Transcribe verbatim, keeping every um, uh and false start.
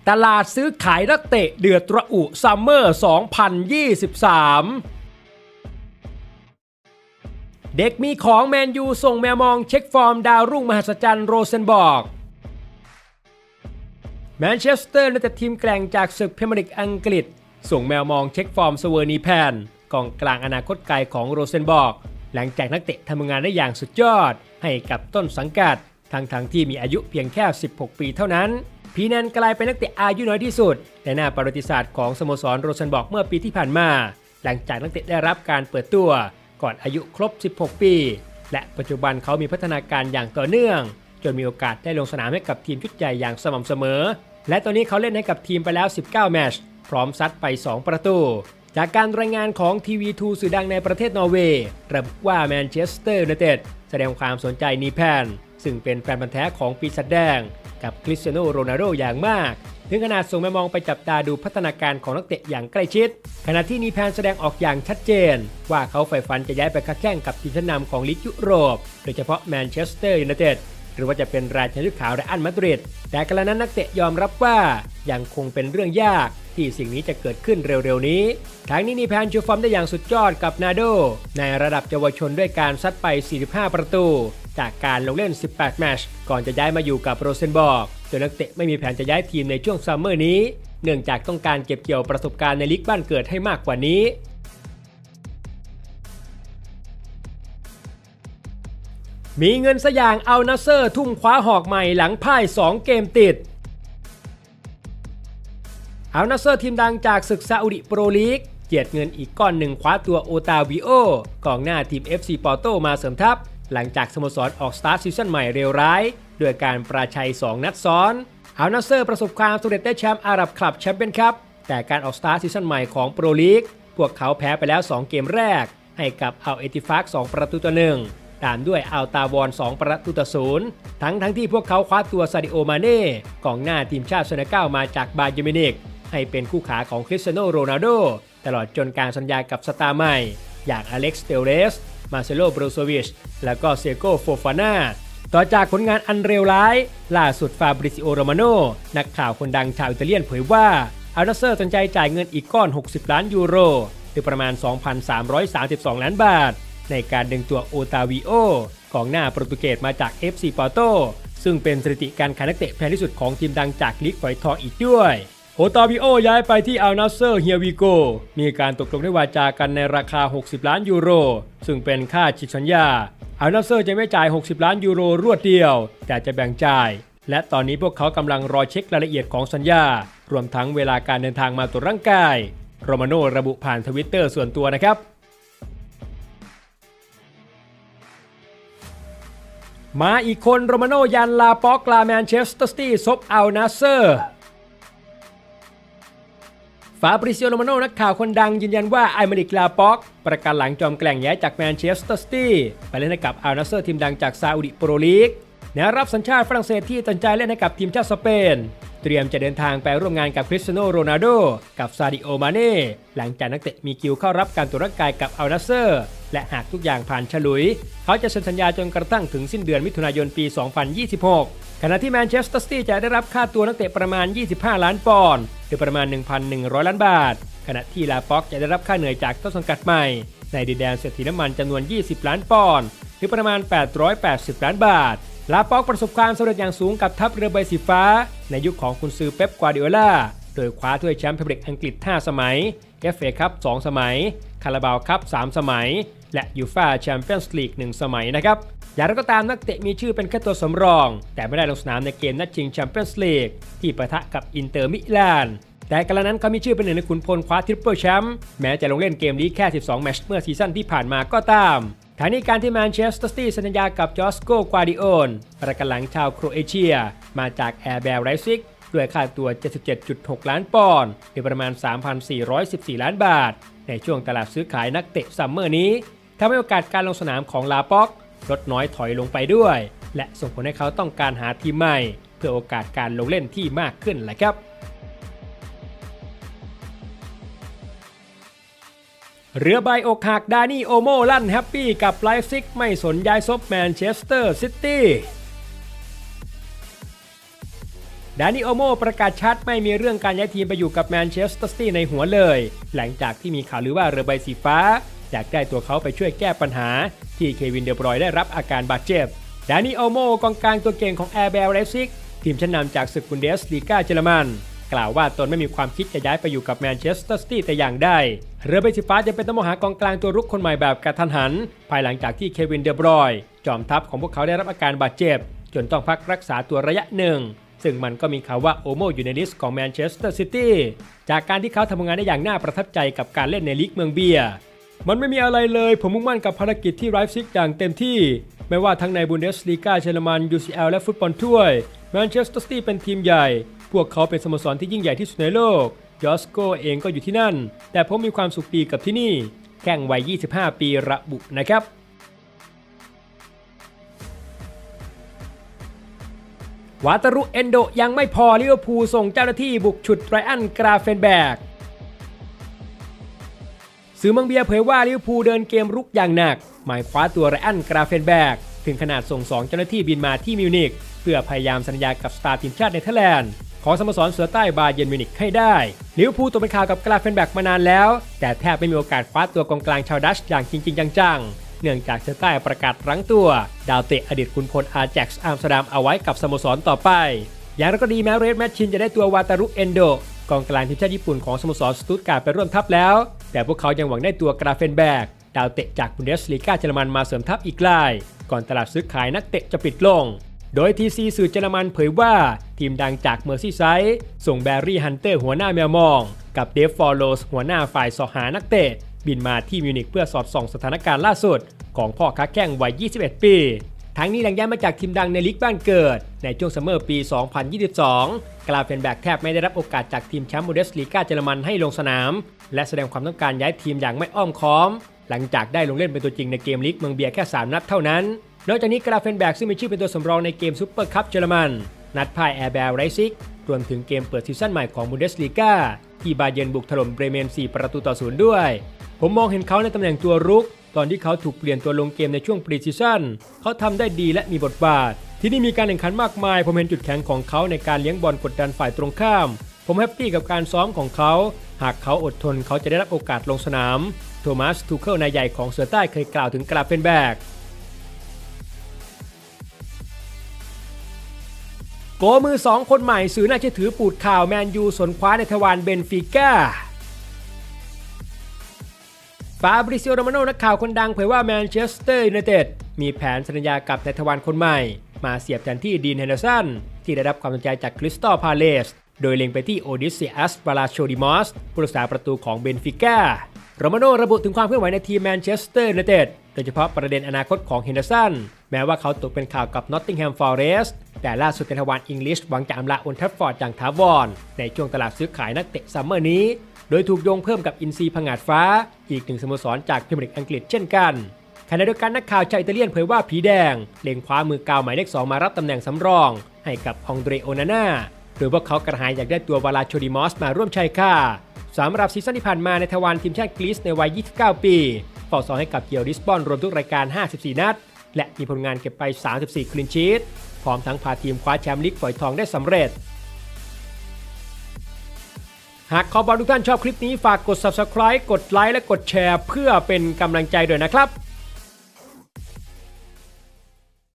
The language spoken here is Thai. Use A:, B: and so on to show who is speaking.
A: ตลาดซื้อขายนักเตะเดือดระอุซัมเมอร์ สองพันยี่สิบสาม เด็กมีของแมนยูส่งแมวมองเช็คฟอร์มดาวรุ่งมหัศจรรย์โรเซนบอร์กแมนเชสเตอร์ยูไนเต็ดทีมแกร่งจากศึกพรีเมียร์ลีกอังกฤษส่งแมวมองเช็คฟอร์มสเวอร์นีแพนกองกลางอนาคตไกลของโรเซนบอร์กหลังจากนักเตะทำงานได้อย่างสุดยอดให้กับต้นสังกัดทั้งทั้งที่มีอายุเพียงแค่สิบหกปีเท่านั้นพีแนนกลายเป็นนักเตะอายุน้อยที่สุดในหน้าประวัติศาสตร์ของสโมสรโรเซนบอร์กเมื่อปีที่ผ่านมาหลังจากนักเตะได้รับการเปิดตัวก่อนอายุครบสิบหกปีและปัจจุบันเขามีพัฒนาการอย่างต่อเนื่องจนมีโอกาสได้ลงสนามให้กับทีมชุดใหญ่อย่างสม่ำเสมอและตอนนี้เขาเล่นให้กับทีมไปแล้วสิบเก้าแมตช์พร้อมซัดไปสองประตูจากการรายงานของ ที วี ทู สื่อดังในประเทศนอร์เวย์ระบุว่าแมนเชสเตอร์ยูไนเต็ดแสดงความสนใจนีแพนซึ่งเป็นแฟนพันธุ์แท้ของปีศาจแดงกับคริสเตียโนโรนัลโดอย่างมากถึงขนาดส่งแมวมองไปจับตาดูพัฒนาการของนักเตะอย่างใกล้ชิดขณะที่นีแพนแสดงออกอย่างชัดเจนว่าเขาใฝ่ฝันจะย้ายไปค้าแข่งกับทีมชั้นนำของลีกยุโรปโดยเฉพาะแมนเชสเตอร์ยูไนเต็ดหรือว่าจะเป็นราชาฤขาวเรอัลมาดริดแต่กระนั้นนักเตะยอมรับว่ายังคงเป็นเรื่องยากที่สิ่งนี้จะเกิดขึ้นเร็วๆนี้ทั้งนี้นีแพนโชว์ฟอร์มได้อย่างสุดยอดกับนาโดในระดับเยาวชนด้วยการซัดไปสี่สิบห้าประตูจากการลงเล่นสิบแปดแมตช์ก่อนจะย้ายมาอยู่กับโรเซนบอร์กโดยนักเตะไม่มีแผนจะย้ายทีมในช่วงซัมเมอร์นี้เนื่องจากต้องการเก็บเกี่ยวประสบการณ์ในลีกบ้านเกิดให้มากกว่านี้มีเงินซะอย่างอัลนาเซอร์ทุ่มคว้าหอกใหม่หลังพ่ายสองเกมติดอัลนาเซอร์ทีมดังจากศึกซาอุดิโปรลีกเจียดเงินอีกก้อนหนึ่งคว้าตัวโอตาวิโอกองหน้าทีม เอฟ ซี ปอร์โตมาเสริมทัพหลังจากสโมสรออกสตาร์ทซีซั่นใหม่เลวร้ายด้วยการประชัยสองนัดซ้อนอัลนาเซอร์ประสบความสำเร็จได้แชมป์อาหรับคลับแชมเปี้ยนคัพแต่การออกสตาร์ทซีซั่นใหม่ของโปรลีกพวกเขาแพ้ไปแล้วสองเกมแรกให้กับอัลเอติฟากสองประตูต่อหนึ่งตามด้วยอัลตาวอนสองประตูต่อศูนย์ทั้งทั้งที่พวกเขาคว้าตัวซาดิโอมาเน่กองหน้าทีมชาติเซเนกัลมาจากบาเยร์นมิวนิกให้เป็นคู่ขาของคริสเตียโนโรนัลโดตลอดจนการสัญญากับสตาร์ใหม่อย่างอเล็กซ์เตเลสมาเซโลโบรโซวิชและก็เซโกโฟฟาน่าต่อจากผลงานอันเลวร้ายล่าสุดฟาบริซิโอโรมาโนนักข่าวคนดังชาวอิตาเลียนเผยว่าอัลนาเซอร์สนใจจ่ายเงินอีกก้อนหกสิบล้านยูโรหรือประมาณ สองพันสามร้อยสามสิบสอง ล้านบาทในการดึงตัวโอตาวิโอกองหน้าโปรตุเกสมาจาก เอฟ ซี ปอร์โตซึ่งเป็นสถิติการขายนักเตะแพงที่สุดของทีมดังจากลีกฝอยทองอีกด้วยโอตาวิโอย้ายไปที่อัลนาเซอร์เฮียวีโกมีการตกลงได้วาจากันในราคาหกสิบล้านยูโรซึ่งเป็นค่าฉีกสัญญาอัลนาเซอร์จะไม่จ่ายหกสิบล้านยูโรรวดเดียวแต่จะแบ่งจ่ายและตอนนี้พวกเขากำลังรอเช็ครายละเอียดของสัญญารวมทั้งเวลาการเดินทางมาตรวจร่างกายโรมาโนระบุผ่านทวิตเตอร์ส่วนตัวนะครับมาอีกคนโรมาโนยันลาป็อกลาแมนเชสเตอร์ซิตี้ซบอัลนาเซอร์ฟาบริซิโอโรมาโนนักข่าวคนดังยืนยันว่าไอเมริกลาป็อกประกาศหลังจอมแกร่งย้ายจากแมนเชสเตอร์ซิตี้ไปเล่นให้กับอัลนาเซอร์ทีมดังจากซาอุดิโปรลีกแนวรับสัญชาติฝรั่งเศสที่ตัดใจเล่นให้กับทีมชาติสเปนเตรียมจะเดินทางไปร่วมงานกับคริสเตียโนโรนัลโดกับซาดิโอมาเน่หลังจากนักเตะมีคิวเข้ารับการตรวจร่างกายกับอัลนาเซอร์และหากทุกอย่างผ่านฉลุยเขาจะเซ็นสัญญาจนกระทั่งถึงสิ้นเดือนมิถุนายนปี สองพันยี่สิบหก ขณะที่แมนเชสเตอร์ซิตี้จะได้รับค่าตัวนักเตะประมาณยี่สิบห้าล้านปอนด์หรือประมาณ หนึ่งพันหนึ่งร้อย ล้านบาทขณะที่ลาป็อกจะได้รับค่าเหนื่อยจากต้นสังกัดใหม่ในดินแดนเศรษฐีน้ำมันจำนวนยี่สิบล้านปอนด์หรือประมาณแปดร้อยแปดสิบล้านบาทลาป็อกประสบความสำเร็จอย่างสูงกับทัพเรือใบสีฟ้าในยุคของกุนซือเป๊ป กัวร์ดิโอลาโดยคว้าถ้วยแชมป์พรีเมียร์ลีกอังกฤษห้าสมัย เอฟ เอ คัพสองสมัยคาราบาวคัพสามสมัยและยูฟ่าแชมเปี้ยนส์ลีกหนึ่งสมัยนะครับอย่างไรก็ตามนักเตะมีชื่อเป็นแค่ตัวสำรองแต่ไม่ได้ลงสนามในเกมนัดชิงแชมเปี้ยนส์ลีกที่ปะทะกับอินเตอร์มิลานแต่กระนั้นเขามีชื่อเป็นหนึ่งในขุนพลคว้าทริปเปิลแชมป์แม้จะลงเล่นเกมนี้แค่สิบสองแมตช์เมื่อซีซั่นที่ผ่านมาก็ตามทางนี้การที่แมนเชสเตอร์ซิตี้สัญญากับจอสโก กัวร์ดิโอนประกันหลังชาวโครเอเชียมาจากแอร์แบร์ไรซิกด้วยค่าตัว เจ็ดสิบเจ็ดจุดหก ล้านปอนด์หรือประมาณ สามพันสี่ร้อยสิบสี่ ล้านบาทในช่วงตลาดซื้อขายนักเตะซัมเมอร์นี้ทำให้โอกาสการลงสนามของลาป็อกลดน้อยถอยลงไปด้วยและส่งผลให้เขาต้องการหาทีมใหม่เพื่อโอกาสการลงเล่นที่มากขึ้นแหละครับเรือใบอกหักดานี่โอโมลั่นแฮปปี้กับไลฟ์ซิกไม่สนย้ายซบแมนเชสเตอร์ซิตี้ดานิโอโมประกาศชัดไม่มีเรื่องการย้ายทีมไปอยู่กับแมนเชสเตอร์ซิตี้ในหัวเลยหลังจากที่มีข่าวลือว่าเรือใบสีฟ้าอยากได้ตัวเขาไปช่วยแก้ปัญหาที่เควินเดบรอยน์ได้รับอาการบาดเจ็บดานิโอโมกองกลางตัวเก่งของ อาร์ บี ไลป์ซิกทีมชั้นนำจากศึกบุนเดสลีกาเยอรมันกล่าวว่าตนไม่มีความคิดจะย้ายไปอยู่กับแมนเชสเตอร์ซิตี้แต่อย่างใดเรือใบสีฟ้าจะเป็นต้องมองหากองกลางตัวรุกคนใหม่แบบกระทันหันภายหลังจากที่เควินเดบรอยน์จอมทัพของพวกเขาได้รับอาการบาดเจ็บจนต้องพักรักษาตัวระยะหนึ่งซึ่งมันก็มีข่าวว่าโอโมอยู่ในลิสต์ของแมนเชสเตอร์ซิตี้จากการที่เขาทำงานได้อย่างน่าประทับใจกับการเล่นในลีกเมืองเบียร์มันไม่มีอะไรเลยผมมุ่งมั่นกับภารกิจที่ไลฟ์ซิกอย่างเต็มที่ไม่ว่าทั้งในบุนเดสลีกาเยอรมัน ยู ซี แอล และฟุตบอลถ้วยแมนเชสเตอร์ซิตี้เป็นทีมใหญ่พวกเขาเป็นสโมสรที่ยิ่งใหญ่ที่สุดในโลกยอสโกเองก็อยู่ที่นั่นแต่ผมมีความสุขดีกับที่นี่แข่งวัยยี่สิบห้าปีระบุนะครับวาตารุเอนโดยังไม่พอลิเวอร์พูลส่งเจ้าหน้าที่บุกฉุดไรอันกราเฟนแบกสื่อเมืองเบียร์เผยว่าลิเวอร์พูลเดินเกมรุกอย่างหนักหมายคว้าตัวไรอันกราเฟนแบกถึงขนาดส่งสองเจ้าหน้าที่บินมาที่มิวนิกเพื่อพยายามสัญญากับสตาร์ทีมชาติเนเธอร์แลนด์ของสโมสรเสือใต้บาเยิร์นมิวนิกให้ได้ลิเวอร์พูลตกเป็นข่าวกับกราเฟนแบกมานานแล้วแต่แทบไม่มีโอกาสคว้าตัวกองกลางชาวดัชอย่างจริงๆจังๆเนื่องจากเสือใต้ประกาศรั้งตัวดาวเตะอดีตขุนพลอาแจ็กซ์อัมสเตอร์ดัมเอาไว้กับสโมสรต่อไปอย่างไรก็ดีแม้เรดแมชชินจะได้ตัววาตารุเอนโดกองกลางทีมชาติญี่ปุ่นของสโมสรสตุตการ์ดไปร่วมทัพแล้วแต่พวกเขายังหวังได้ตัวกราเฟนแบกดาวเตะจากบุนเดสลีกาเยอรมันมาเสริมทัพอีกรายก่อนตลาดซื้อขายนักเตะจะปิดลงโดยทีซีสื่อเยอรมันเผยว่าทีมดังจากเมอร์ซี่ไซด์ส่งแบร์รี่ฮันเตอร์หัวหน้าแมวมองกับเดฟฟอร์โลสหัวหน้าฝ่ายสอหานักเตะบินมาที่มิวนิกเพื่อสอดส่องสถานการณ์ล่าสุดของพ่อค้าแข้งวัยยี่สิบเอ็ดปีทั้งนี้แหล่งย้ายมาจากทีมดังในลีกบ้านเกิดในช่วงซัมเมอร์ปีสองพันยี่สิบสองกลาเฟนแบกแทบไม่ได้รับโอกาสจากทีมแชมป์บุนเดสลีกาเยอรมันให้ลงสนามและแสดงความต้องการย้ายทีมอย่างไม่อ้อมค้อมหลังจากได้ลงเล่นเป็นตัวจริงในเกมลีกเมืองเบียร์แค่สามนัดเท่านั้นนอกจากนี้กราเฟนแบกซึ่งมีชื่อเป็นตัวสำรองในเกมซุปเปอร์คัพเยอรมันนัดพ่าย อาร์ บี ไลป์ซิกรวมถึงเกมเปิดซีซั่นใหม่ของบุนเดสลีกาที่บาเยิร์นบุกถล่มเบรเมนสี่ประตูต่อศูนย์ด้วยผมมองเห็นเขาในตำแหน่งตัวรุกตอนที่เขาถูกเปลี่ยนตัวลงเกมในช่วงปรีซีซั่นเขาทำได้ดีและมีบทบาทที่นี่มีการแข่งขันมากมายผมเห็นจุดแข็งของเขาในการเลี้ยงบอลกดดันฝ่ายตรงข้ามผมแฮปปี้กับการซ้อมของเขาหากเขาอดทนเขาจะได้รับโอกาสลงสนามโทมัสทูเคิลนายใหญ่ของเสือใต้เคยกล่าวถึงกราเฟนแบกโกมือสองคนใหม่สื่อน่าเชื่อถือปูดข่าวแมนยูสนคว้าในทวารเบนฟิก้าฟาบริซิโอ โรมาโนนักข่าวคนดังเผยว่าแมนเชสเตอร์ยูไนเต็ดมีแผนสัญญากับในทวารคนใหม่มาเสียบแทนที่ดีนเฮนเดอร์สันที่ได้รับความสนใจจากคริสตัลพาเลซโดยเล็งไปที่โอดิเซียส บาลาโชดิมอสผู้รักษาประตูของเบนฟิก้าโรมาโนระบุถึงความเคลื่อนไหวในทีมแมนเชสเตอร์ยูไนเต็ดโดยเฉพาะประเด็นอนาคตของเฮนเดอร์สันแม้ว่าเขาตกเป็นข่าวกับนอตติงแฮมฟอเรสต์แต่ล่าสุดในทวารอังกฤษหวังจะอำลาโอลด์แทรฟฟอร์ดอย่างถาวรในช่วงตลาดซื้อขายนักเตะซัมเมอร์นี้โดยถูกโยงเพิ่มกับอินซีผงาดฟ้าอีกหนึ่งสโมสรจากพรีเมียร์ลีกอังกฤษเช่นกันขณะเดียวกันนักข่าวชาวอิตาเลียนเผยว่าผีแดงเล็งคว้ามือกาวหมายเลขสองมารับตำแหน่งสำรองให้กับองเดรโอนาน่าโดยพวกเขากระหายอยากได้ตัววาลาโชดิมอสมาร่วมชัยค่าสำหรับซีซั่นที่ผ่านมาในทวารทีมชาติกรีซในวัยยี่สิบเก้าปีเฝ้าซ้อมให้กับเกียวลิสบอนรวมทุกรายการห้าสิบสี่นัดและมีผลงานเก็บไปสามสิบสี่คลีนชีทพร้อมทั้งพาทีมคว้าแชมป์ลีกฝอยทองได้สำเร็จหากขอบอลทุกท่านชอบคลิปนี้ฝากกด ซับสไครบ์ กดไลค์และกดแชร์เพื่อเป็นกำลังใจด้วยนะครับ